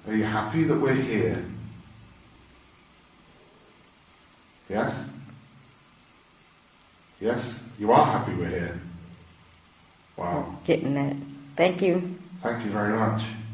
Are you happy that we're here? Yes? Yes? You are happy we're here? Wow. Getting that. Thank you. Thank you very much.